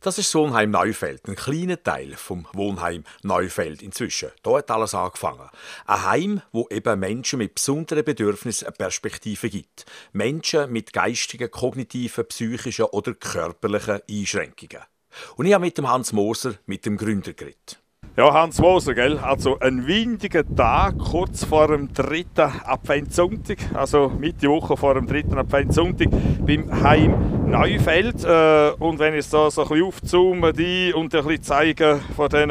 Das ist das Wohnheim Neufeld, ein kleiner Teil vom Wohnheim Neufeld inzwischen. Da hat alles angefangen. Ein Heim, wo eben Menschen mit besonderen Bedürfnissen eine Perspektive gibt. Menschen mit geistigen, kognitiven, psychischen oder körperlichen Einschränkungen. Und ich habe mit dem Hans Moser, mit dem Gründer, geredet. Ja, Hans Moser, gell? Also ein windiger Tag kurz vor dem 3. Adventssonntag, also Mitte Woche vor dem 3. Adventssonntag beim Heim Neufeld. Und wenn ich da so ein bisschen aufzoome und ein bisschen zeige von diesen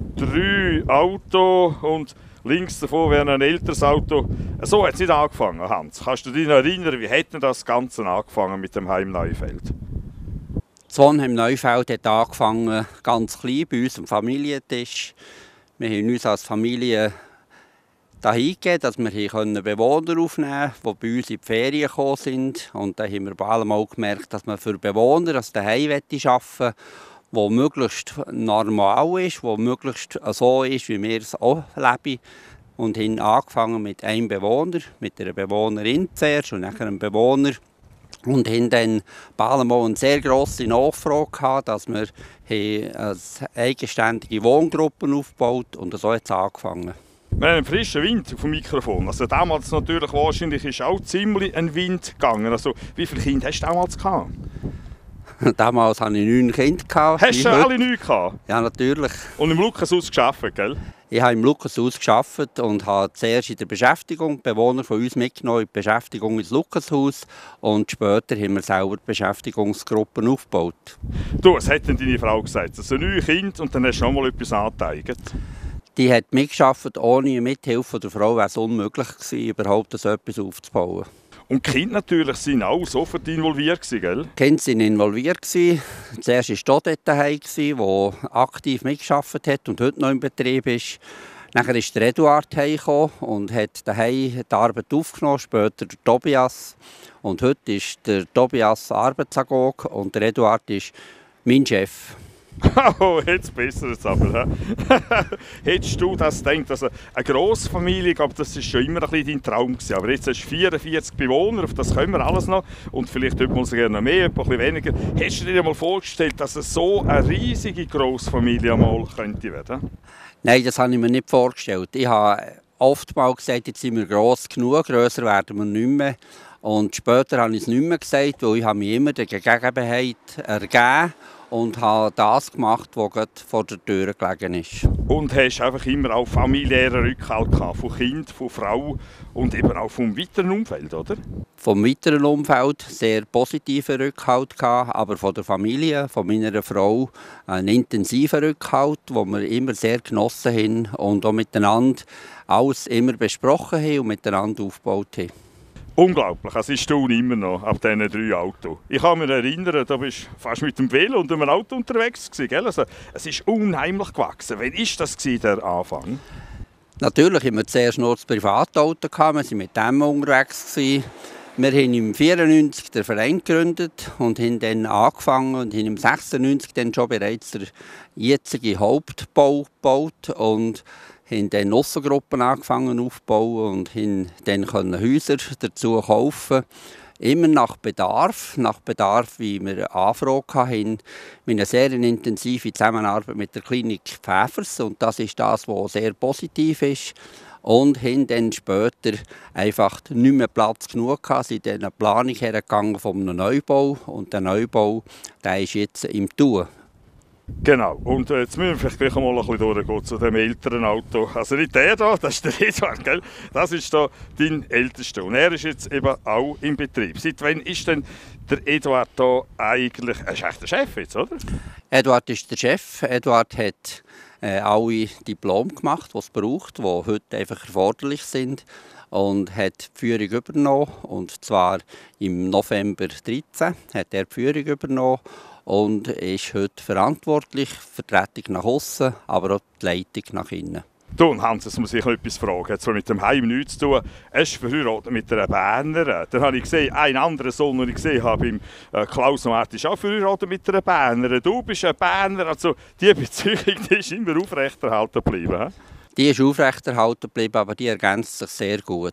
3 Autos und links davon wäre ein älteres Auto. So hat es nicht angefangen, Hans. Kannst du dich noch erinnern, wie hat denn das Ganze angefangen mit dem Heim Neufeld? Das Wohnheim Neufeld hat angefangen ganz klein bei uns am Familientisch. Wir haben uns als Familie dahin gegeben, dass wir hier Bewohner aufnehmen können, die bei uns in die Ferien gekommen sind. Und dann haben wir vor allem auch gemerkt, dass man für Bewohner das daheim arbeiten will, wo möglichst normal ist, wo möglichst so ist, wie wir es auch leben. Und haben angefangen mit einem Bewohner, mit einer Bewohnerin zuerst und nachher einem Bewohner. Und haben dann vor allem auch eine sehr grosse Nachfrage gehabt, dass wir eine eigenständige Wohngruppen aufgebaut haben. Und so hat es angefangen. Wir haben einen frischen Wind auf dem Mikrofon. Also damals natürlich wahrscheinlich ist auch ziemlich ein Wind gegangen. Also, wie viele Kinder hast du damals gehabt? Damals hatte ich 9 Kinder. Hast du alle 9 gehabt? Ja, natürlich. Und im Lukashaus gearbeitet, gell? Ich habe im Lukashaus gearbeitet und habe zuerst in der Beschäftigung die Bewohner von uns mitgenommen in die Beschäftigung ins Lukashaus. Und später haben wir selber Beschäftigungsgruppen aufgebaut. Du, was hat denn deine Frau gesagt? Also 9 Kinder und dann hast du noch mal etwas angezeigt. Die hat mitgearbeitet. Ohne Mithilfe der Frau wäre es unmöglich gewesen, überhaupt so etwas aufzubauen. Und die Kinder natürlich sind auch sofort involviert gewesen, gell? Die Kinder waren involviert gewesen. Zuerst war Dodette daheim, der aktiv mitgearbeitet hat und heute noch im Betrieb ist. Nachher ist der Eduard heimgekommen und hat daheim die Arbeit aufgenommen, später der Tobias. Und heute ist der Tobias Arbeitsagog und der Eduard ist mein Chef. Oh, jetzt besser es aber. Hättest du das gedacht, also eine Grossfamilie, ich glaube, das war schon immer ein bisschen dein Traum gewesen. Aber jetzt hast du 44 Bewohner, auf das können wir alles noch. Und vielleicht tut man es gerne noch mehr, ein bisschen weniger. Hättest du dir mal vorgestellt, dass es so eine riesige Grossfamilie einmal könnte werden? Nein, das habe ich mir nicht vorgestellt. Ich habe oftmals gesagt, jetzt sind wir gross genug, grösser werden wir nicht mehr. Und später habe ich es nicht mehr gesagt, weil ich habe mich immer der Gegebenheit ergeben und habe das gemacht, was gerade vor der Tür gelegen ist. Und hast einfach immer auch familiären Rückhalt gehabt, von Kind, von Frau und eben auch vom weiteren Umfeld, oder? Vom weiteren Umfeld sehr positiven Rückhalt gehabt, aber von der Familie, von meiner Frau einen intensiven Rückhalt, den wir immer sehr genossen haben und auch miteinander alles immer besprochen haben und miteinander aufgebaut haben. Unglaublich, es ist immer noch auf diesen 3 Autos. Ich kann mich erinnern, da bist du fast mit dem Velo und einem Auto unterwegs gewesen, gell? Also, es ist unheimlich gewachsen. Wann war das der Anfang? Natürlich hatten wir zuerst noch das Privatauto, wir waren mit dem unterwegs gewesen. Wir haben im 1994 den Verein gegründet und haben dann angefangen und haben im 1996 dann schon bereits den jetzigen Hauptbau gebaut und haben dann Nussengruppen angefangen aufzubauen und haben dann Häuser dazu kaufen. Immer nach Bedarf, wie wir Anfragen hatten. Wir haben eine sehr intensive Zusammenarbeit mit der Klinik Pfäfers und das ist das, was sehr positiv ist. Und haben dann später einfach nicht mehr Platz genug gehabt, sind in eine Planung hergegangen von einem Neubau und der Neubau, der ist jetzt im Tun. Genau, und jetzt müssen wir vielleicht gleich mal ein bisschen durchgehen zu dem älteren Auto. Also nicht der da, das ist der Eduard, gell? Das ist da dein ältester und er ist jetzt eben auch im Betrieb. Seit wann ist denn der Eduard da eigentlich, er ist echt der Chef jetzt, oder? Eduard ist der Chef, Eduard hat alle Diplome gemacht, die es braucht, die heute einfach erforderlich sind und hat die Führung übernommen und zwar im November 2013 hat er die Führung übernommen. Und ist heute verantwortlich, Vertretung nach außen, aber auch die Leitung nach innen. Du, Hans, jetzt muss ich etwas fragen. Jetzt hat mit dem Heim nichts zu tun. Er ist verheiratet mit einer Bernerin. Dann habe ich gesehen, einen anderen Sohn, den ich gesehen habe, im Klaus Mart, ist auch verheiratet mit einer Bernerin. Du bist ein Berner, also die Beziehung die ist immer aufrechterhalten geblieben. Die ist aufrechterhalten geblieben, aber die ergänzt sich sehr gut.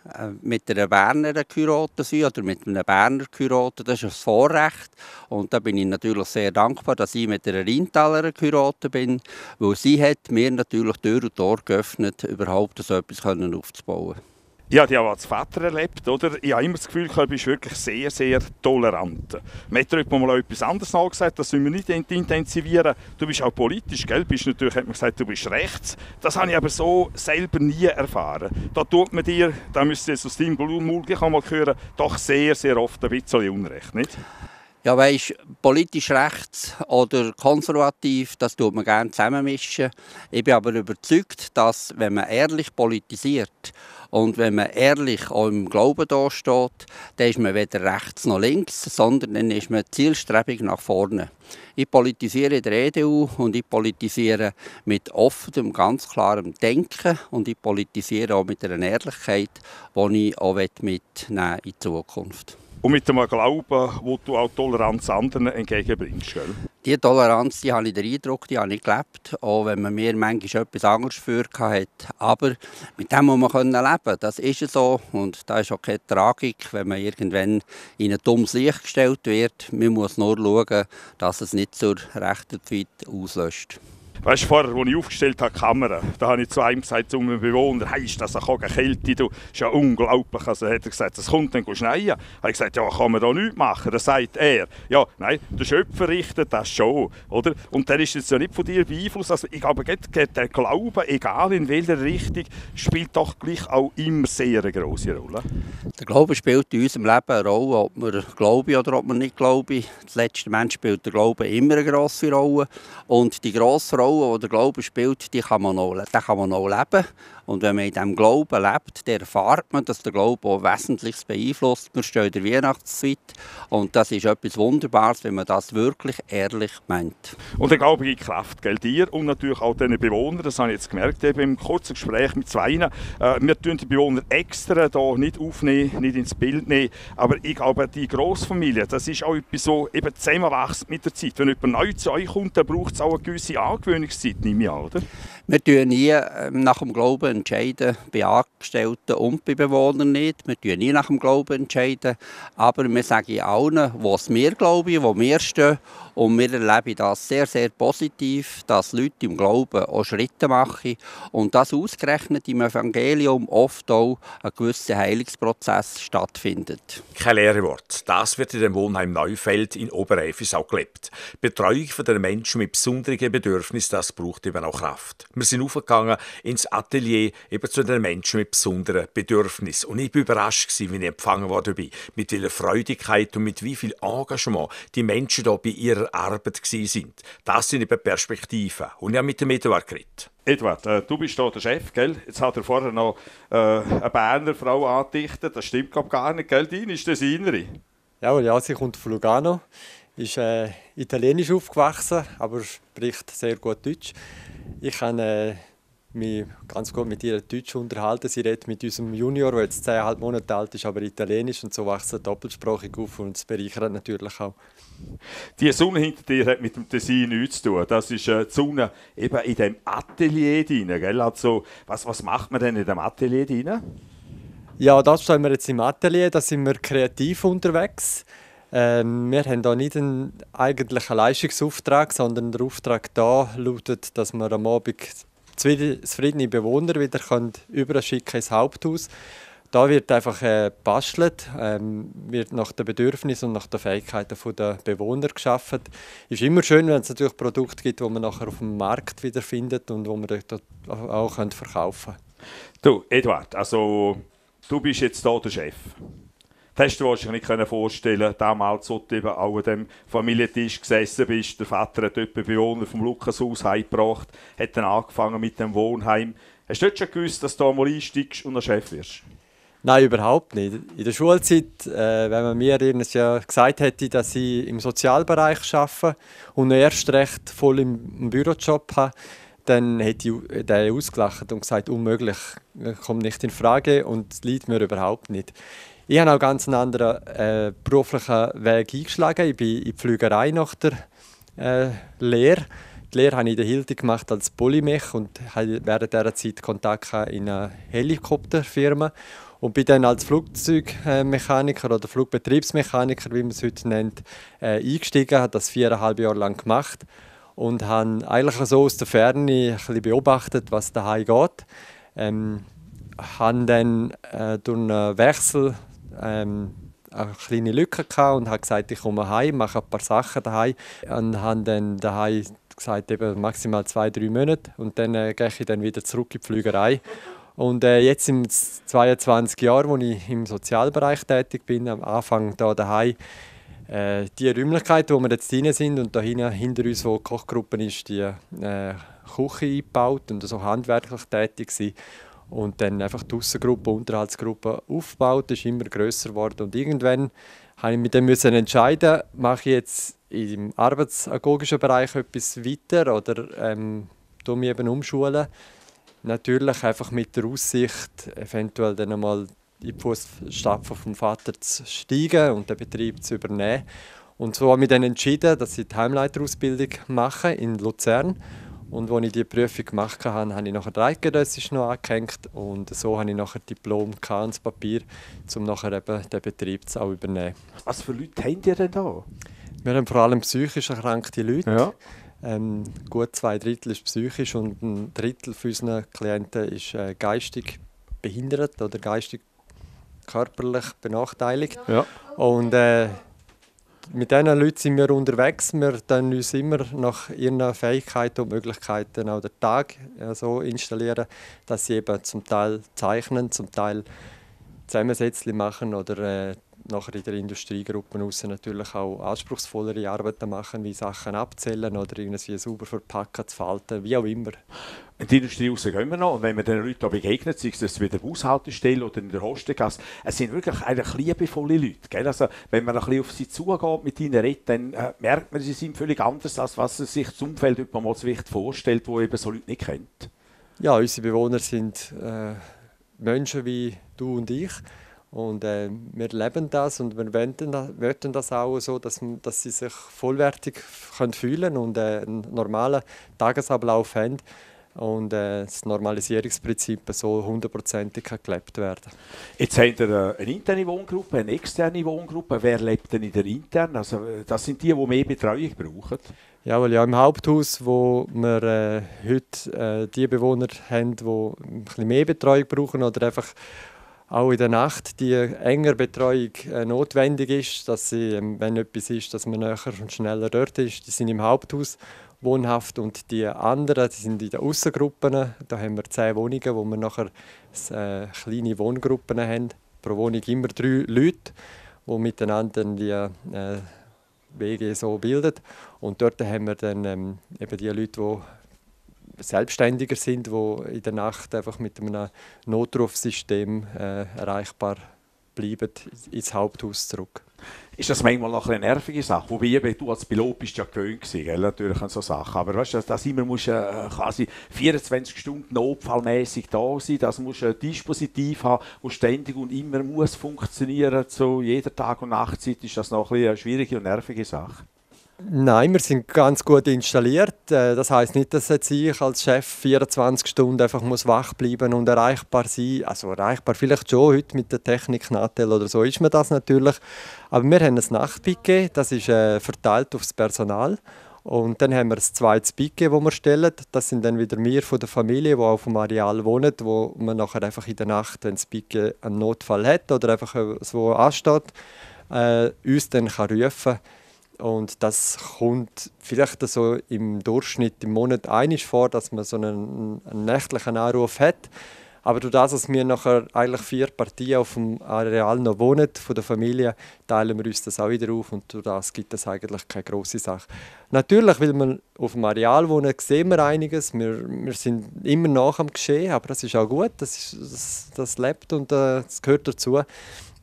Mit einer Berner Kyrote oder mit einem Berner Kyrote, das ist ein Vorrecht. Und da bin ich natürlich sehr dankbar, dass ich mit einer Rheintaler Kyrote bin, weil sie hat mir natürlich Tür und Tor geöffnet, überhaupt so etwas aufzubauen. Ja, die habe als Vater erlebt, oder? Ich habe immer das Gefühl, du bist wirklich sehr, sehr tolerant. Man hat dir mal etwas anderes nachgesagt, das müssen wir nicht intensivieren. Du bist auch politisch, gell? Bist natürlich, hat man gesagt, du bist rechts. Das habe ich aber so selber nie erfahren. Da tut man dir, da müsst ihr jetzt aus deinem Mund gleich einmal hören, doch sehr, sehr oft ein bisschen Unrecht, nicht? Ja, weisst, politisch rechts oder konservativ, das tut man gerne zusammenmischen. Ich bin aber überzeugt, dass, wenn man ehrlich politisiert und wenn man ehrlich auch im Glauben dasteht, dann ist man weder rechts noch links, sondern dann ist man zielstrebig nach vorne. Ich politisiere in der EDU und ich politisiere mit offenem, ganz klarem Denken und ich politisiere auch mit einer Ehrlichkeit, die ich auch mitnehmen in Zukunft. Und mit dem Glauben, wo du auch Toleranz anderen entgegenbringst, gell? Diese Toleranz, die habe ich den Eindruck, die habe ich gelebt, auch wenn man mir manchmal etwas anderes für hatte. Aber mit dem muss man leben können. Das ist so und da ist auch keine Tragik, wenn man irgendwann in ein dummes Licht gestellt wird. Man muss nur schauen, dass es nicht zur rechten Zeit auslöscht. Weißt du, vorher, als ich aufgestellt habe, die Kamera, da habe ich zu einem gesagt, zu einem Bewohner, hey, ist das eine Kälte, du, ist ja unglaublich. Also hat er gesagt, das kommt dann schneien. Habe ich gesagt, ja, kann man da nichts machen. Dann sagt er, ja, nein, der Schöpfer richtet das schon, oder? Und der ist jetzt ja nicht von dir beeinflusst. Also ich glaube, der Glaube, egal in welcher Richtung, spielt doch gleich auch immer sehr eine grosse Rolle. Der Glaube spielt in unserem Leben eine Rolle, ob wir glauben oder ob wir nicht glauben. Das letzte Mensch spielt der Glaube immer eine grosse Rolle. Und die grosse Rolle, die der Glaube spielt, die kann man auch leben. Und wenn man in diesem Glauben lebt, dann erfährt man, dass der Glaube auch Wesentliches beeinflusst. Wir stehen in der Weihnachtszeit und das ist etwas Wunderbares, wenn man das wirklich ehrlich meint. Und der Glaube gibt Kraft, gell, dir und natürlich auch den Bewohnern. Das habe ich jetzt gemerkt, eben im kurzen Gespräch mit zwei. Wir tun die Bewohner extra hier nicht aufnehmen, nicht ins Bild nehmen. Aber ich glaube, die Grossfamilie, das ist auch etwas, so eben zusammenwächst mit der Zeit. Wenn jemand neu zu euch kommt, dann braucht es auch eine gewisse Angewöhnungszeit, nehme ich an, oder? Wir entscheiden nie nach dem Glauben entscheiden, bei Angestellten und bei Bewohnern nicht. Wir entscheiden nie nach dem Glauben entscheiden, aber wir sagen allen, was wir glauben, wo wir stehen. Und wir erleben das sehr, sehr positiv, dass Leute im Glauben auch Schritte machen und dass ausgerechnet im Evangelium oft auch ein gewisser Heilungsprozess stattfindet. Kein leere Wort. Das wird in dem Wohnheim Neufeld in Oberäfis auch gelebt. Die Betreuung der Menschen mit besonderen Bedürfnissen, das braucht eben auch Kraft. Wir sind aufgegangen ins Atelier eben zu den Menschen mit besonderen Bedürfnissen. Und ich war überrascht, wie ich empfangen wurde dabei. Mit welcher Freudigkeit und mit wie viel Engagement die Menschen hier bei ihrer Arbeit waren. Das sind eben Perspektiven. Und ich habe mit dem Eduard geredet. Eduard, du bist hier der Chef, gell? Jetzt hat er vorher noch eine Berner Frau angedichtet. Das stimmt gar nicht, gell? Deine ist das innere. Ja, sie kommt von Lugano, ist italienisch aufgewachsen, aber spricht sehr gut Deutsch. Ich kann mich ganz gut mit ihr Deutsch unterhalten. Sie redet mit unserem Junior, der jetzt 10,5 Monate alt ist, aber italienisch und so wächst sie doppelsprachig auf und es bereichert natürlich auch. Die Sonne hinter dir hat mit dem Tessin nichts zu tun. Das ist die Sonne eben in dem Atelier drin, gell? Also, was macht man denn in dem Atelier drin? Ja, das stehen wir jetzt im Atelier, da sind wir kreativ unterwegs. Wir haben hier nicht einen eigentlichen Leistungsauftrag, sondern der Auftrag da lautet, dass wir am Abend zufriedene Bewohner wieder überschicken ins Haupthaus. Da wird einfach gebastelt, wird nach den Bedürfnissen und nach den Fähigkeiten der Bewohner geschaffen. Es ist immer schön, wenn es natürlich Produkte gibt, die man nachher auf dem Markt wiederfindet und die man dort auch verkaufen kann. Du, Eduard, also du bist jetzt hier der Chef. Das hast du wahrscheinlich nicht vorstellen, damals, als du eben auch an dem Familientisch gesessen bist. Der Vater hat dort Bewohner vom Lukashaus heimgebracht, hat dann angefangen mit dem Wohnheim. Hast du schon gewusst, dass du da mal einsteigst und ein Chef wirst? Nein, überhaupt nicht. In der Schulzeit, wenn man mir ja gesagt hätte, dass ich im Sozialbereich arbeite und erst recht voll im Bürojob habe, dann hätte ich den ausgelacht und gesagt, unmöglich, kommt nicht in Frage und liegt mir überhaupt nicht. Ich habe auch ganz einen anderen beruflichen Weg eingeschlagen. Ich bin in die Flügerei nach der Lehre. Die Lehre habe ich in der Hilti gemacht als Polymech und hatte während dieser Zeit Kontakt in einer Helikopterfirma. Und bin dann als Flugzeugmechaniker oder Flugbetriebsmechaniker, wie man es heute nennt, eingestiegen, habe das 4,5 Jahre lang gemacht und habe eigentlich so aus der Ferne ein bisschen beobachtet, was daheim geht. Habe dann durch einen Wechsel eine kleine Lücke gehabt und habe gesagt, ich komme heim, mache ein paar Sachen daheim und habe dann daheim gesagt, eben maximal 2-3 Monate und dann gehe ich dann wieder zurück in die Flügerei. Und jetzt im 22 Jahren, wo ich im Sozialbereich tätig bin, am Anfang da daheim, die Räumlichkeiten, wo wir jetzt drin sind und da hinter uns, wo die Kochgruppe ist, die Küche eingebaut und so handwerklich tätig sind. Und dann einfach die Aussengruppe, Unterhaltsgruppe aufgebaut, ist immer grösser geworden. Und irgendwann musste ich mich dann entscheiden, mache ich jetzt im arbeitsagogischen Bereich etwas weiter oder tue mich eben umschulen. Natürlich einfach mit der Aussicht, eventuell dann einmal in die Fußstapfen vom Vater zu steigen und den Betrieb zu übernehmen. Und so habe ich mich dann entschieden, dass ich die Heimleiterausbildung mache in Luzern. Und als ich diese Prüfung gemacht habe, habe ich nachher Eidgenössisch noch angehängt. Und so habe ich nachher Diplom und das Papier, um nachher eben den Betrieb zu übernehmen. Was für Leute habt ihr denn da? Wir haben vor allem psychisch erkrankte Leute. Ja. Gut 2/3 ist psychisch und 1/3 von unseren Klienten ist geistig behindert oder geistig körperlich benachteiligt. Ja. Und mit diesen Leuten sind wir unterwegs. Wir dann uns immer nach ihren Fähigkeiten und Möglichkeiten auch den Tag so installieren, dass sie eben zum Teil zeichnen, zum Teil Zusammensätzchen machen oder nachher in der Industriegruppe natürlich auch anspruchsvollere Arbeiten machen, wie Sachen abzählen oder irgendwie sauber verpacken, zu falten, wie auch immer. In die Industrie raus gehen wir noch. Und wenn wir den Leuten begegnet, sei es wieder in der Bushaltestelle oder in der Hostengasse, es sind wirklich eigentlich liebevolle Leute. Gell? Also, wenn man ein bisschen auf sie zugeht, mit ihnen redet, dann merkt man, sie sind völlig anders, als was sich das Umfeld vielleicht vorstellt, das eben so Leute nicht kennt. Ja, unsere Bewohner sind Menschen wie du und ich. Und wir leben das und wir wollen das auch so, dass sie sich vollwertig fühlen können und einen normalen Tagesablauf haben und das Normalisierungsprinzip so 100% gelebt werden. Jetzt habt ihr eine interne Wohngruppe, eine externe Wohngruppe. Wer lebt denn in der internen? Also, das sind die mehr Betreuung brauchen? Ja, weil ja im Haupthaus, wo wir heute die Bewohner haben, die ein bisschen mehr Betreuung brauchen oder einfach auch in der Nacht die enge Betreuung notwendig ist, dass sie, wenn etwas ist, dass man näher und schneller dort ist. Die sind im Haupthaus wohnhaft und die anderen, die sind in den Aussengruppen. Da haben wir 10 Wohnungen, wo wir nachher kleine Wohngruppen haben. Pro Wohnung immer 3 Leute, die miteinander die WG so bilden. Und dort haben wir dann eben die Leute, die Selbstständiger sind, die in der Nacht einfach mit einem Notrufsystem erreichbar bleiben, ins Haupthaus zurück. Ist das manchmal noch eine nervige Sache? Wobei du als Pilot bist ja gewöhnt gewesen, gell? Natürlich an so Sachen. Aber weißt du, dass immer musst, quasi 24 Stunden notfallmäßig da sein, dass du ein Dispositiv haben, das ständig und immer muss funktionieren, zu jeder Tag- und Nachtzeit, ist das noch eine schwierige und nervige Sache? Nein, wir sind ganz gut installiert. Das heisst nicht, dass jetzt ich als Chef 24 Stunden einfach wach bleiben und erreichbar sein muss. Also erreichbar vielleicht schon, heute mit der Technik Nachteil oder so ist man das natürlich. Aber wir haben ein Nachtpiquet, das ist verteilt auf das Personal. Und dann haben wir ein zweites Piquet, das wir stellen. Das sind dann wieder wir von der Familie, die auf dem Areal wohnen, wo man nachher einfach in der Nacht, wenn das Piquet einen Notfall hat oder einfach so ansteht, uns dann rufen kann. Und das kommt vielleicht so im Durchschnitt im Monat einmal vor, dass man so einen nächtlichen Anruf hat. Aber durch das, dass wir nachher eigentlich 4 Partien auf dem Areal noch wohnen, von der Familie, teilen wir uns das auch wieder auf und durch das gibt es eigentlich keine grosse Sache. Natürlich, weil wir auf dem Areal wohnen, sehen wir einiges. Wir sind immer nach am Geschehen, aber das ist auch gut, das lebt und das gehört dazu.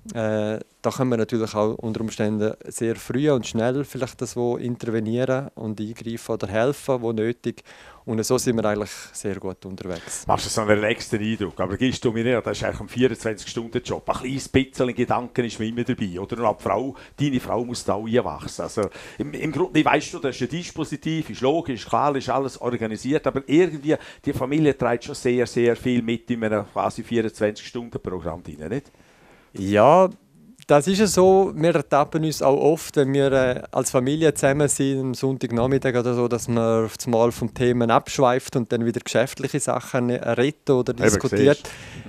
Da können wir natürlich auch unter Umständen sehr früh und schnell vielleicht das wo intervenieren und eingreifen oder helfen, wo nötig. Und so sind wir eigentlich sehr gut unterwegs. Machst du so einen relaxten Eindruck, aber gibst du mir nicht, das ist eigentlich ein 24-Stunden-Job. Ein kleines bisschen Gedanken ist mir immer dabei. Oder? Und deine Frau muss da auch einwachsen. Also, im Grunde weißt du, das ist ja dispositiv, ist logisch, klar, ist alles organisiert, aber irgendwie, die Familie trägt schon sehr, sehr viel mit in einem quasi 24-Stunden-Programm drin, nicht? Ja, das ist ja so. Wir ertappen uns auch oft, wenn wir als Familie zusammen sind, am Sonntagnachmittag oder so, dass man auf einmal vom Themen abschweift und dann wieder geschäftliche Sachen redet oder diskutiert.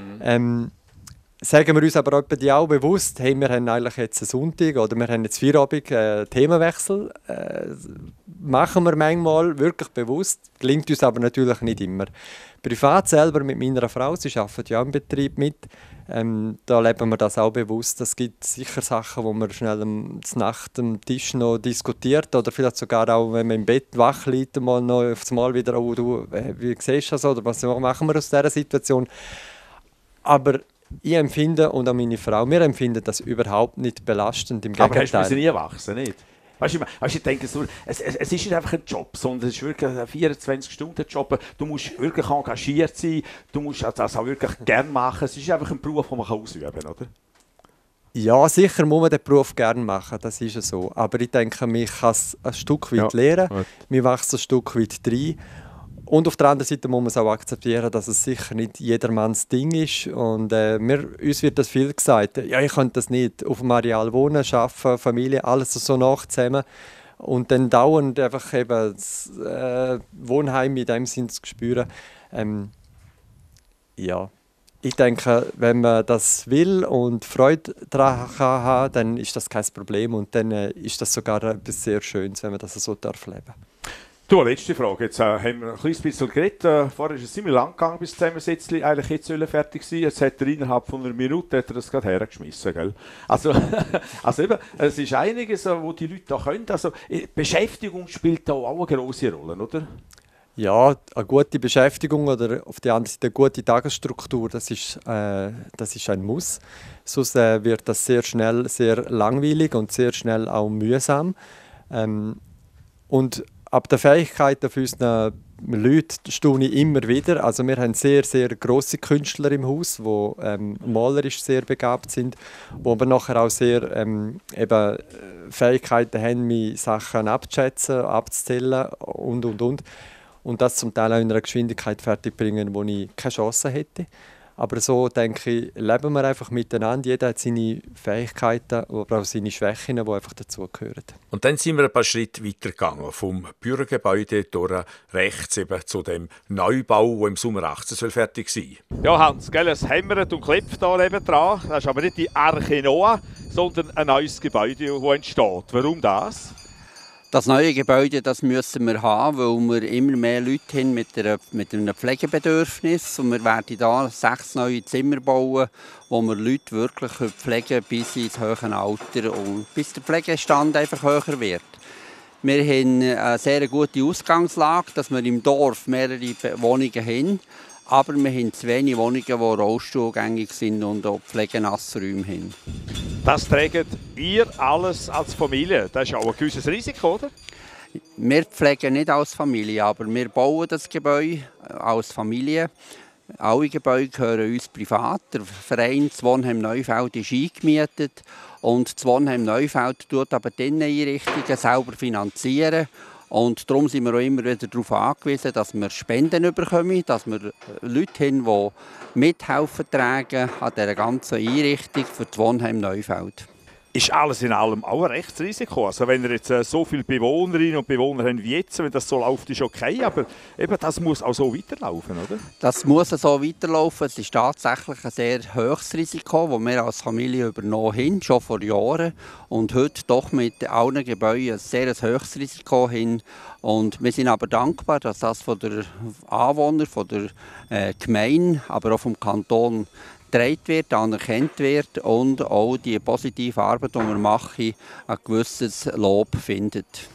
Sagen wir uns aber etwa auch bewusst, hey, wir haben eigentlich jetzt einen Sonntag oder wir haben jetzt Feierabend, Themenwechsel. Machen wir manchmal wirklich bewusst, gelingt uns aber natürlich nicht immer. Privat selber mit meiner Frau, sie arbeitet ja im Betrieb mit, da leben wir das auch bewusst. Es gibt sicher Sachen, wo man schnell Nacht am Tisch noch diskutiert oder vielleicht sogar auch, wenn man im Bett wach liegt, mal noch aufs Mal wieder, oh, du, wie siehst du das oder was machen wir aus dieser Situation? Aber ich empfinde, und auch meine Frau, wir empfinden das überhaupt nicht belastend, im Gegenteil. Aber hast du nie erwachsen, nicht? Weißt du, ich denke, es ist nicht einfach ein Job, sondern es ist wirklich ein 24-Stunden-Job. Du musst wirklich engagiert sein, du musst das auch wirklich gerne machen. Es ist einfach ein Beruf, den man ausüben kann, oder? Ja, sicher muss man den Beruf gerne machen, das ist ja so. Aber ich denke, man kann es ein Stück weit lernen, man wächst ein Stück weit rein. Und auf der anderen Seite muss man es auch akzeptieren, dass es sicher nicht jedermanns Ding ist. Und uns wird das viel gesagt. Ja, ich könnte das nicht auf dem Areal wohnen, arbeiten, Familie, alles so nach zusammen. Und dann dauernd einfach eben das Wohnheim in dem Sinn zu spüren. Ja, ich denke, wenn man das will und Freude daran haben, dann ist das kein Problem. Und dann ist das sogar etwas sehr Schönes, wenn man das so leben darf. Du, letzte Frage. Jetzt haben wir ein kleines bisschen geredet. Vorher ist es ziemlich lang gegangen, bis das Zusammensetzli eigentlich jetzt fertig war. Jetzt hat er innerhalb von einer Minute das gerade hergeschmissen. Gell? Also eben, es ist einiges, was die Leute da können. Also, Beschäftigung spielt da auch eine grosse Rolle, oder? Ja, eine gute Beschäftigung oder auf der anderen Seite eine gute Tagesstruktur, das ist ein Muss. Sonst wird das sehr schnell sehr langweilig und sehr schnell auch mühsam. Und ab der Fähigkeit von unseren Leuten staune ich immer wieder. Also wir haben sehr, sehr grosse Künstler im Haus, die malerisch sehr begabt sind, wo aber nachher auch sehr eben Fähigkeiten haben, mich Sachen abzuschätzen, abzuzählen und. Und das zum Teil auch in einer Geschwindigkeit fertigbringen, wo ich keine Chance hätte. Aber so, denke ich, leben wir einfach miteinander. Jeder hat seine Fähigkeiten, aber auch seine Schwächen, die einfach dazugehören. Und dann sind wir ein paar Schritte weitergegangen, vom Bürgergebäude durch rechts eben zu dem Neubau, der im Sommer 18 fertig sein soll. Ja, Hans, gell, es hämmert und klebt da nebendran. Das ist aber nicht die Arche Noah, sondern ein neues Gebäude, das entsteht. Warum das? Das neue Gebäude, das müssen wir haben, weil wir immer mehr Leute haben mit einem Pflegebedürfnis. Und wir werden hier 6 neue Zimmer bauen, wo wir Leute wirklich pflegen bis ins höhere Alter und bis der Pflegestand einfach höher wird. Wir haben eine sehr gute Ausgangslage, dass wir im Dorf mehrere Wohnungen haben. Aber wir haben zu wenig Wohnungen, die rollstuhlgängig sind und auch Pflegenassräume haben. Das trägt ihr alles als Familie. Das ist auch ein gewisses Risiko, oder? Wir pflegen nicht als Familie, aber wir bauen das Gebäude als Familie. Alle Gebäude gehören uns privat. Der Verein Wohnheim Neufeld ist eingemietet und Wohnheim Neufeld tut aber die Inneneinrichtungen selber finanzieren. Und darum sind wir auch immer wieder darauf angewiesen, dass wir Spenden bekommen, dass wir Leute haben, die mithelfen tragen an dieser ganzen Einrichtung für das Wohnheim Neufeld. Ist alles in allem auch ein Rechtsrisiko. Also wenn ihr jetzt so viele Bewohnerinnen und Bewohner habt wie jetzt, wenn das so läuft, ist okay, aber eben, das muss auch so weiterlaufen, oder? Das muss so weiterlaufen. Es ist tatsächlich ein sehr hohes Risiko, das wir als Familie übernommen haben, schon vor Jahren. Und heute doch mit allen Gebäuden ein sehr hohes Risiko haben. Und wir sind aber dankbar, dass das von den Anwohnern, von der Gemeinde, aber auch vom Kanton getragen wird, anerkannt wird und auch die positive Arbeit, die wir machen, ein gewisses Lob findet.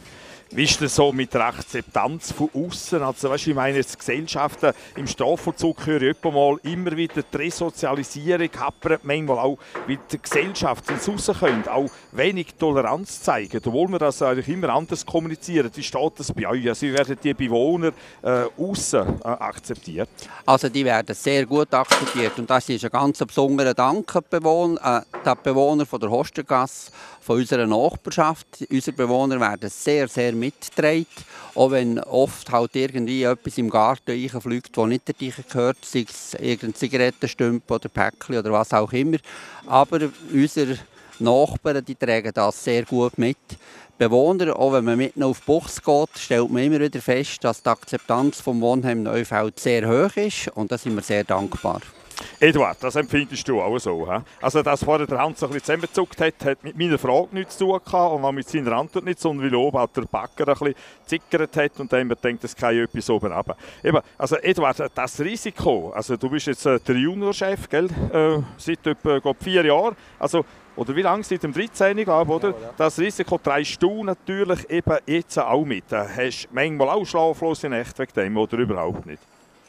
Wie ist das so mit der Akzeptanz von außen? Also, weißt du, ich meine, jetzt Gesellschaften im Strafvollzug höre ich mal immer wieder die Resozialisierung, happert manchmal auch, weil die Gesellschaft ins Rauskommt, auch wenig Toleranz zeigen, obwohl wir das eigentlich immer anders kommunizieren. Wie steht das bei euch? Also, wie werden die Bewohner außen akzeptiert? Also die werden sehr gut akzeptiert und das ist ein ganz besonderer Dank an die Bewohner von der Hostergasse, von unserer Nachbarschaft. Unsere Bewohner werden sehr, sehr mitgetragen, auch wenn oft halt irgendwie etwas im Garten reinfliegt, das nicht dazu gehört, sei es irgendein Zigarettenstümpen oder Päckchen oder was auch immer. Aber unsere Nachbarn, die tragen das sehr gut mit. Bewohner, auch wenn man mitten auf die Buchs geht, stellt man immer wieder fest, dass die Akzeptanz vom Wohnheim Neufeld sehr hoch ist und da sind wir sehr dankbar. Eduard, das empfindest du auch so? He? Also, dass vorher der Hans ein bisschen zusammengezuckt hat, hat mit meiner Frage nichts zu tun gehabt und auch mit seiner Antwort nicht, sondern weil oben halt der Backer ein bisschen zickert hat und dann haben wir gedacht, das kann etwas oben runter. Eben, also Eduard, das Risiko, also du bist jetzt der Juniorchef, gell? Seit etwa 4 Jahren, also, oder wie lange? Seit dem 13. glaube ich, oder? Ja. Das Risiko trägst du natürlich eben jetzt auch mit. Hast du manchmal auch schlaflose Nächte wegen dem oder überhaupt nicht?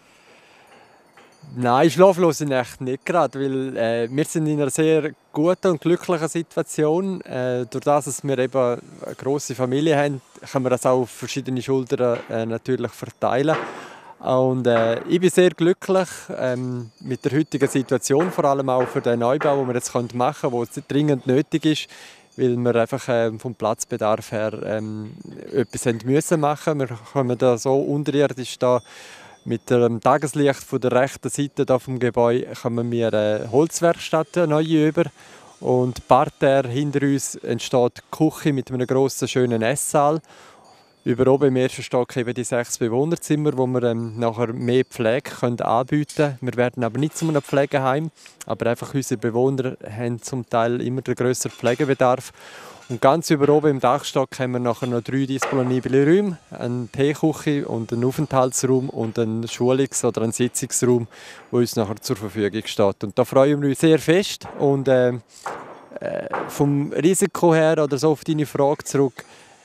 Nein, schlaflose Nächte nicht gerade, weil wir sind in einer sehr guten und glücklichen Situation. Durch das, dass wir eben eine grosse Familie haben, können wir das auch auf verschiedene Schultern natürlich verteilen. Und ich bin sehr glücklich mit der heutigen Situation, vor allem auch für den Neubau, den wir jetzt machen können, der dringend nötig ist, weil wir einfach vom Platzbedarf her etwas machen müssen. Wir kommen da so unterirdisch da mit dem Tageslicht von der rechten Seite da vom Gebäude kommen wir eine Holzwerkstatt neu über. Und parterre hinter uns entsteht die Küche mit einem grossen, schönen Esssaal. Über oben im ersten Stock eben die 6 Bewohnerzimmer, wo wir nachher mehr Pflege anbieten können. Wir werden aber nicht zu einem Pflegeheim, aber einfach unsere Bewohner haben zum Teil immer den grösseren Pflegebedarf. Und ganz über oben im Dachstock haben wir nachher noch 3 disponible Räume, eine Teeküche und einen Aufenthaltsraum und einen Schulungs- oder einen Sitzungsraum, der uns nachher zur Verfügung steht. Und da freuen wir uns sehr fest. Und vom Risiko her oder so auf deine Frage zurück,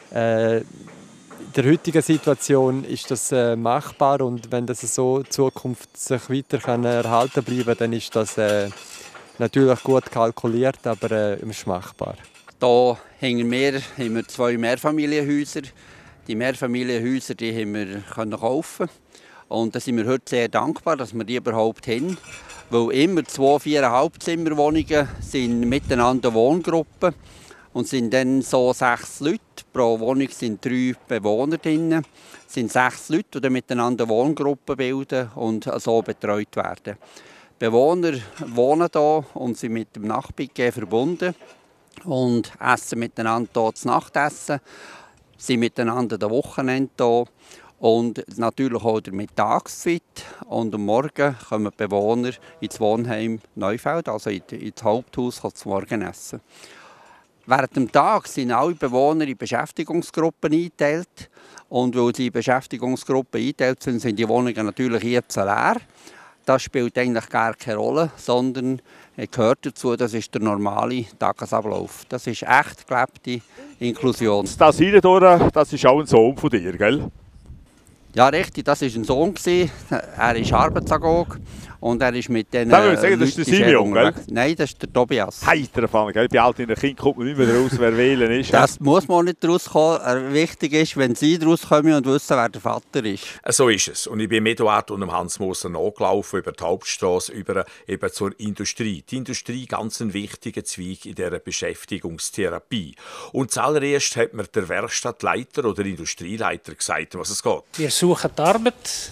in der heutigen Situation ist das machbar und wenn das so in Zukunft sich weiter erhalten bleiben kann, dann ist das natürlich gut kalkuliert, aber es ist machbar. Hier hinter mir haben wir 2 Mehrfamilienhäuser. Die Mehrfamilienhäuser die haben wir kaufen. Und da sind wir heute sehr dankbar, dass wir die überhaupt haben. Weil immer 2 4,5-Zimmerwohnungen sind miteinander Wohngruppen und sind dann so 6 Leute. Pro Wohnung sind 3 Bewohner drin. Es sind 6 Leute, die dann miteinander Wohngruppen bilden und so betreut werden. Die Bewohner wohnen hier und sind mit dem Nacht-Piquet verbunden und essen miteinander hier das Nachtessen, sind miteinander am Wochenende hier und natürlich auch der Mittagsfit. Und am Morgen kommen die Bewohner ins Wohnheim Neufeld, also ins Haupthaus zum Morgenessen. Während dem Tag sind alle Bewohner in Beschäftigungsgruppen eingeteilt. Und weil sie in Beschäftigungsgruppen eingeteilt sind, sind die Wohnungen natürlich jetzt leer. Das spielt eigentlich gar keine Rolle, sondern gehört dazu, das ist der normale Tagesablauf. Das ist echt gelebte Inklusion. Das hier, das ist auch ein Sohn von dir, gell? Ja, richtig, das war ein Sohn. Er ist Arbeitsagog und er ist mit den das ist der Simeon, gell? Nein, das ist der Tobias. Heiter Fall, gell? Bei all den Kindern kommt man nicht mehr raus, wer wählen ist. Das muss man nicht rauskommen. Wichtig ist, wenn sie rauskommen und wissen, wer der Vater ist. So ist es. Und ich bin mit Eduard und Hans Moser nachgelaufen über die Hauptstrasse, über eben zur Industrie. Die Industrie ganz ein wichtiger Zweig in dieser Beschäftigungstherapie. Und zuallererst hat mir der Werkstattleiter oder Industrieleiter gesagt, um was es geht. Wir suchen Arbeit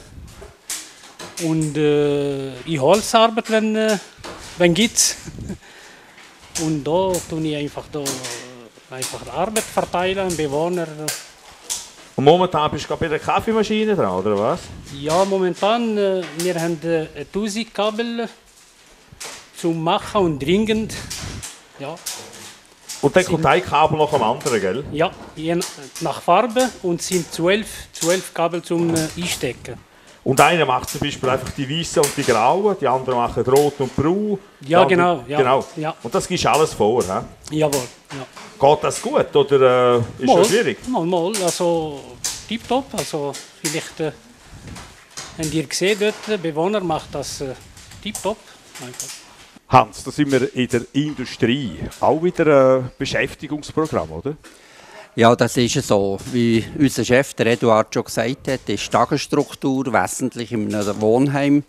und ich Holzarbeit, wenn gibt's. Und da tue ich einfach Arbeit verteilen an Bewohner. Und momentan bist du bei der Kaffeemaschine dran, oder was? Ja, momentan wir haben 1000 Kabel zum Machen und dringend. Ja. Und dann kommt ein Kabel nach dem anderen, gell? Ja, nach Farbe und sind 12 Kabel zum Einstecken. Und einer macht zum Beispiel einfach die weißen und die grauen, die anderen machen rot und braun. Ja, genau. Ja, genau. Ja. Und das gibst du alles vor, he? Jawohl. Ja. Geht das gut oder ist das schwierig? Mal. Also tipptopp. Also vielleicht habt ihr gesehen dort, der Bewohner macht das tipptopp. Hans, da sind wir in der Industrie. Auch wieder ein Beschäftigungsprogramm, oder? Ja, das ist so. Wie unser Chef, der Eduard, schon gesagt hat, ist die Tagesstruktur wesentlich in einem Wohnheim.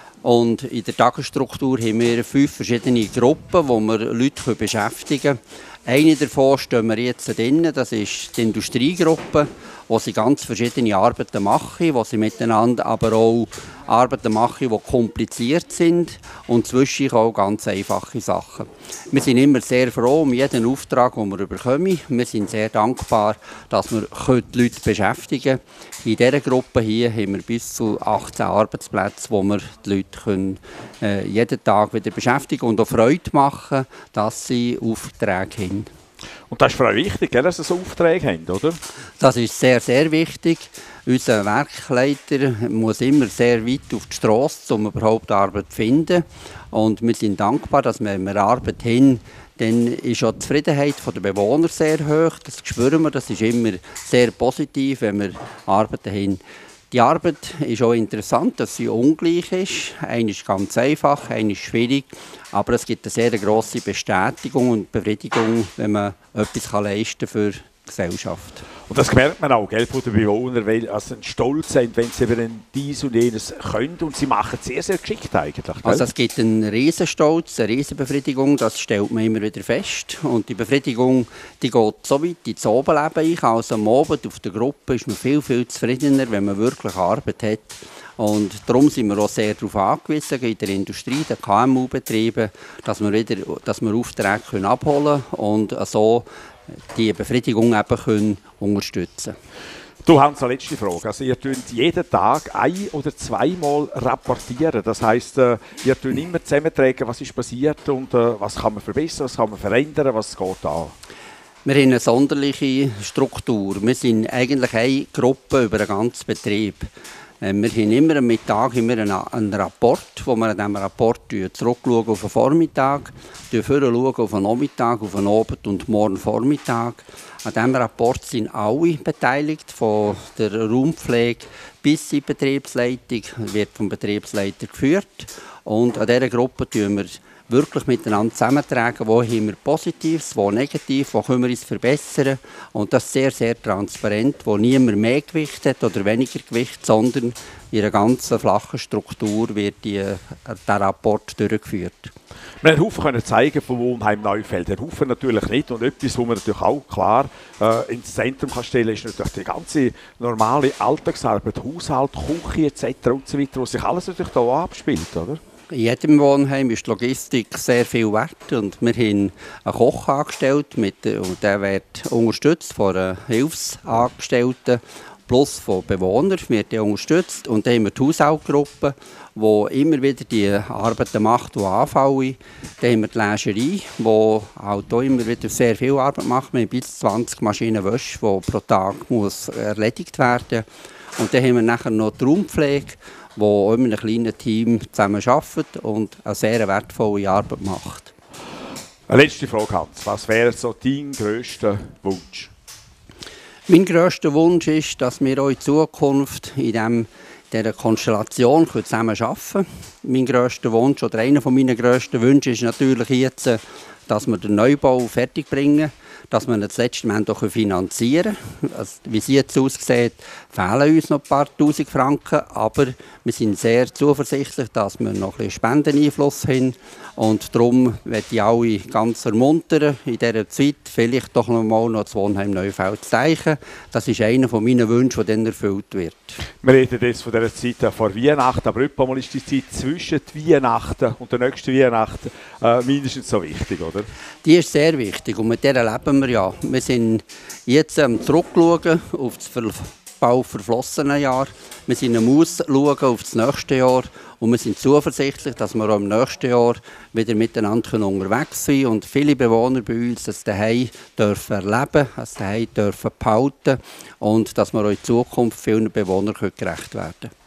Und in der Tagesstruktur haben wir 5 verschiedene Gruppen, wo wir Leute beschäftigen können. Eine davon stehen wir jetzt drin, das ist die Industriegruppe, wo sie ganz verschiedene Arbeiten machen, wo sie miteinander aber auch Arbeiten machen, die kompliziert sind und zwischendurch auch ganz einfache Sachen. Wir sind immer sehr froh um jeden Auftrag, den wir bekommen. Wir sind sehr dankbar, dass wir die Leute beschäftigen können. In dieser Gruppe hier haben wir bis zu 18 Arbeitsplätze, wo wir die Leute jeden Tag wieder beschäftigen und auch Freude machen, dass sie Aufträge haben. Und das ist für euch wichtig, dass Sie so Aufträge haben, oder? Das ist sehr, sehr wichtig. Unser Werkleiter muss immer sehr weit auf die Strasse, um überhaupt Arbeit zu finden. Und wir sind dankbar, dass wenn wir Arbeit haben, dann ist auch die Zufriedenheit der Bewohner sehr hoch. Das spüren wir, das ist immer sehr positiv, wenn wir Arbeiten haben. Die Arbeit ist auch interessant, dass sie ungleich ist. Eine ist ganz einfach, eine ist schwierig. Aber es gibt eine sehr grosse Bestätigung und Befriedigung, wenn man etwas leisten kann für die Gesellschaft. Und das merkt man auch, gell, von den Bewohnern, weil sie stolz sind, wenn sie über dies und jenes können. Und sie machen es sehr, sehr geschickt eigentlich. Gell? Also es gibt einen Riesenstolz, eine Riesenbefriedigung, das stellt man immer wieder fest. Und die Befriedigung, die geht so weit ins Oberleben ein. Also am Abend auf der Gruppe ist man viel, viel zufriedener, wenn man wirklich Arbeit hat. Und darum sind wir auch sehr darauf angewiesen, in der Industrie, den KMU-Betrieben, dass wir Aufträge abholen können und so die Befriedigung eben unterstützen können. Du, Hans, eine letzte Frage. Also, ihr tut jeden Tag 1- oder 2-mal rapportieren. Das heisst, ihr tut immer zusammentragen, was ist passiert und was kann man verbessern, was kann man verändern, was geht an. Wir haben eine sonderliche Struktur. Wir sind eigentlich eine Gruppe über den ganzen Betrieb. Wir haben immer am Mittag einen Rapport, wo wir an diesem Rapport zurückschauen auf den Vormittag, schauen auf den Nachmittag, auf den Abend und morgen Vormittag. An diesem Rapport sind alle beteiligt, von der Raumpflege bis in die Betriebsleitung, wird vom Betriebsleiter geführt. Und an dieser Gruppe tun wir wirklich miteinander zusammentragen, wo haben wir Positives, wo Negatives, wo können wir uns verbessern. Und das ist sehr, sehr transparent, wo niemand mehr Gewicht hat oder weniger Gewicht, sondern in einer ganz flachen Struktur wird der Rapport durchgeführt. Wir haben Haufen zeigen von Wohnheim Neufeld. Der Haufen natürlich nicht. Und etwas, was man natürlich auch klar ins Zentrum kann stellen kann, ist natürlich die ganze normale Alltagsarbeit, Haushalt, Küche etc. und so weiter, was sich alles natürlich hier abspielt, oder? In jedem Wohnheim ist die Logistik sehr viel wert und wir haben einen Koch angestellt, und der wird unterstützt von einer Hilfsangestellten plus von Bewohnern, wird unterstützt. Und dann haben wir die Haushaltsgruppe, die immer wieder die Arbeiten macht, die anfallen. Dann haben wir die Lingerie, die halt auch immer wieder sehr viel Arbeit macht. Wir haben bis 20 Maschinen Wäsche, die pro Tag muss erledigt werden muss. Und dann haben wir nachher noch die Raumpflege, die auch in einem kleinen Team zusammen arbeitet und eine sehr wertvolle Arbeit macht. Eine letzte Frage, Hans. Was wäre so dein grösster Wunsch? Mein grösster Wunsch ist, dass wir auch in Zukunft in dieser Konstellation zusammen arbeiten können. Mein grösster Wunsch oder einer meiner grössten Wünsche ist natürlich jetzt, dass wir den Neubau fertig bringen, dass wir ihn das letzte Mal auch finanzieren können. Also, wie es jetzt aussieht, fehlen uns noch ein paar Tausend Franken, aber wir sind sehr zuversichtlich, dass wir noch ein bisschen Spendeneinfluss haben. Und darum möchte ich alle ganz ermuntern, in dieser Zeit vielleicht doch noch mal das Wohnheim Neufeld zu zeigen. Das ist einer meiner Wünsche, der dann erfüllt wird. Wir reden jetzt von dieser Zeit vor Weihnachten, aber etwa ist die Zeit zwischen Weihnachten und der nächsten Weihnachten mindestens so wichtig, oder? Die ist sehr wichtig und mit der leben wir ja. Wir sind jetzt zurückschauen auf das bald verflossene Jahr. Wir sind Ausschauen auf das nächste Jahr und wir sind zuversichtlich, dass wir auch im nächsten Jahr wieder miteinander unterwegs sein können und viele Bewohner bei uns das Zuhause dürfen erleben, das Zuhause dürfen behalten und dass wir auch in Zukunft vielen Bewohnern gerecht werden können.